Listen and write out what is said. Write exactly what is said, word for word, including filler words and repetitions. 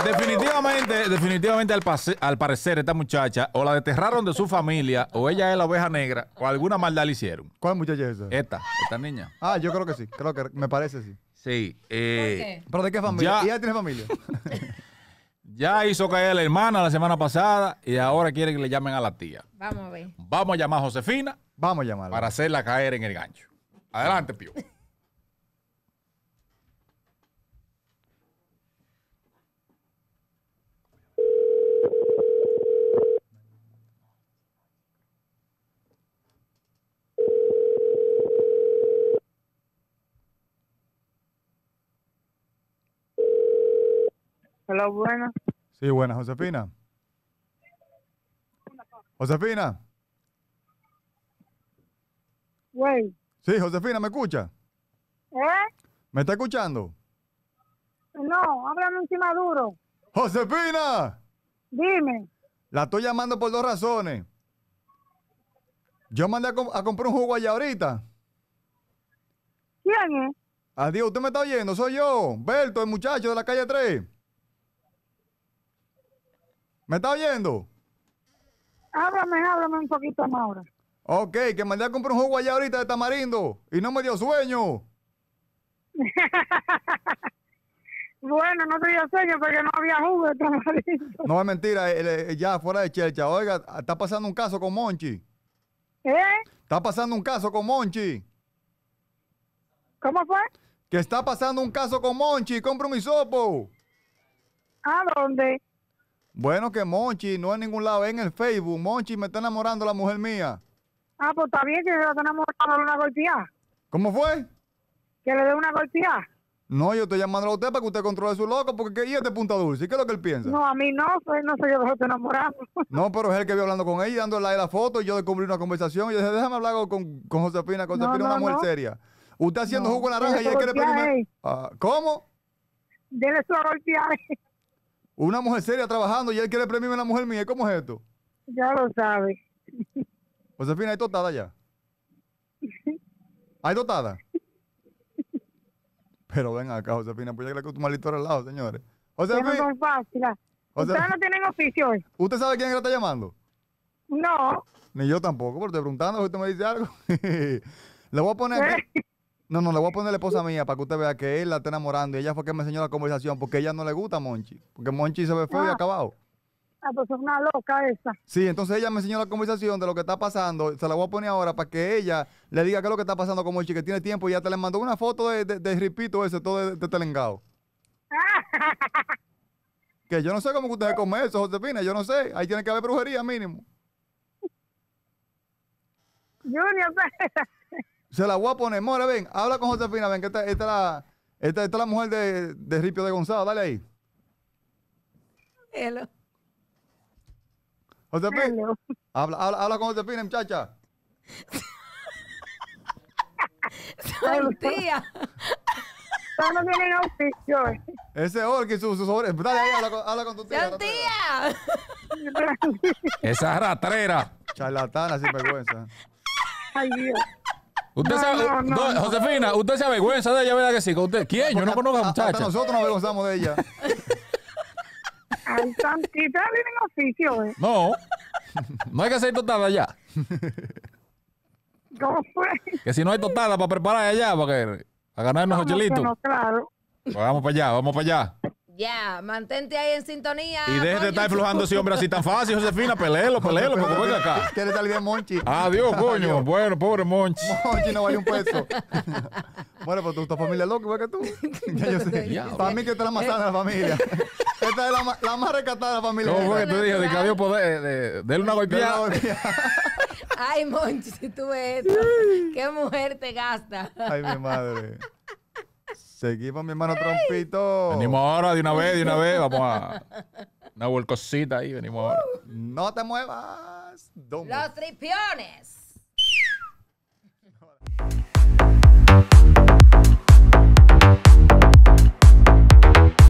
definitivamente, definitivamente al, pase, al parecer esta muchacha o la desterraron de su familia o ella es la oveja negra o alguna maldad le hicieron. ¿Cuál muchacha es esa? Esta, esta niña. Ah, yo creo que sí, creo que me parece sí. Sí. Eh, ¿Pero de qué familia? Ya, ¿Y ella tiene familia? ya hizo caer a la hermana la semana pasada y ahora quiere que le llamen a la tía. Vamos a ver. Vamos a llamar a Josefina. Vamos a llamarla. Para hacerla caer en el gancho. Adelante, Pío. Hola, buena. Sí, buena, Josefina. Josefina. Güey. Sí, Josefina, ¿me escucha? ¿Eh? ¿Me está escuchando? No, háblame encima duro. ¡Josefina! Dime. La estoy llamando por dos razones. Yo mandé a, comp a comprar un jugo allá ahorita. ¿Quién es? Adiós, ¿usted me está oyendo? Soy yo, Berto, el muchacho de la calle tres. ¿Me está oyendo? Háblame, háblame un poquito más ahora. Ok, que mandé a comprar un jugo allá ahorita de tamarindo y no me dio sueño. Bueno, no te dio sueño porque no había jugo de tamarindo. No es mentira, él, él, ya fuera de Chelcha. Oiga, está pasando un caso con Monchi. ¿Eh? Está pasando un caso con Monchi. ¿Cómo fue? Que está pasando un caso con Monchi. Compra un hisopo. ¿A dónde? Bueno, que Monchi no en ningún lado, es en el Facebook. Monchi me está enamorando la mujer mía. Ah, pues está bien que se la tenemos que darle una golpeada. ¿Cómo fue? Que le dé una golpeada. No, yo estoy llamando a usted para que usted controle su loco, porque ¿qué, ¿y este Punta Dulce? ¿Qué es lo que él piensa? No, a mí no, pues no sé yo que estoy enamorando. No, pero es él que vi hablando con ella y dándole like a la foto y yo descubrí una conversación y yo dije, déjame hablar con, con Josefina, Josefina es No, una no, mujer no. seria. Usted haciendo No, jugo de naranja y dele ella quiere su golpeada, pedirme... ey. Ah, ¿cómo? Dele su golpeada. Una mujer seria trabajando y él quiere premiarme a la mujer mía. ¿Cómo es esto? Ya lo sabe. Josefina, ¿hay totada ya? ¿Hay totada? Pero ven acá, Josefina, pues ya que le tu maldito relajo, señores. Que no Josefina, son fáciles. Josefina, ¿Ustedes no tienen oficio hoy? ¿usted sabe quién le está llamando? No. Ni yo tampoco, pero estoy preguntando si usted me dice algo. Le voy a poner... ¿Eh? No, no, le voy a poner la esposa mía para que usted vea que él la está enamorando y ella fue que me enseñó la conversación porque a ella no le gusta Monchi. Porque Monchi se ve feo y Ah. acabado. Ah, pues es una loca esa. Sí, entonces ella me enseñó la conversación de lo que está pasando. Se la voy a poner ahora para que ella le diga qué es lo que está pasando con Monchi, que tiene tiempo y ya te le mandó una foto de, de, de ripito ese, todo de, de telengao. Que yo no sé cómo que usted come eso, Josefina, yo no sé. Ahí tiene que haber brujería mínimo. Junior, Se la voy a poner. More, ven, habla con Josefina, ven, que esta, esta, es la, esta, esta es la mujer de, de Ripio de Gonzalo, dale ahí. Hello. Josefina, Hello. habla, habla, habla con Josefina, muchacha. Soy tía. Ustedes no tienen oficio hoy. Ese Orki, su, su sobre. Dale ahí, habla, con- habla con tu tía. Soy ratera. tía. Esa ratrera. Charlatana, sin vergüenza. Ay, Dios. Usted No, sabe, no, no, do- no. Josefina, usted se avergüenza de ella, ¿verdad que sí? ¿Con usted? ¿Quién? Yo no conozco a la Hasta muchacha. nosotros nos avergonzamos de ella. Ay, santita, tienen oficio hoy. No. No hay que hacer totada ya. ¿Cómo fue? Que si no hay totada para preparar allá, para, que, para ganarnos ¿Cómo que ochelitos. no? Claro. Pues vamos para allá, vamos para allá. Ya, mantente ahí en sintonía. Y deje de con estar YouTube. flojando ese hombre así tan fácil, Josefina. Pelelo, pelelo, porque venga acá. Quiere salir de Monchi. Adiós, coño. Bueno, pobre Monchi. Monchi no vale un peso. Bueno, pues tu, tu familia es loca, igual que tú. Ya yo sé. Diablo. Para mí que esta es la más sana de la familia. Esta es la, ma- la más rescatada de la familia. ¿Cómo fue que tú dijiste? De que había poder, de, de, una golpeada. Ay, Monchi, si tú ves esto, qué mujer te gasta. Ay, mi madre. Seguimos, mi hermano Trompito. Venimos ahora de una vez, de una vez. Vamos a una vuelcosita ahí, venimos ahora. No te muevas. Don't move. Los tripiones.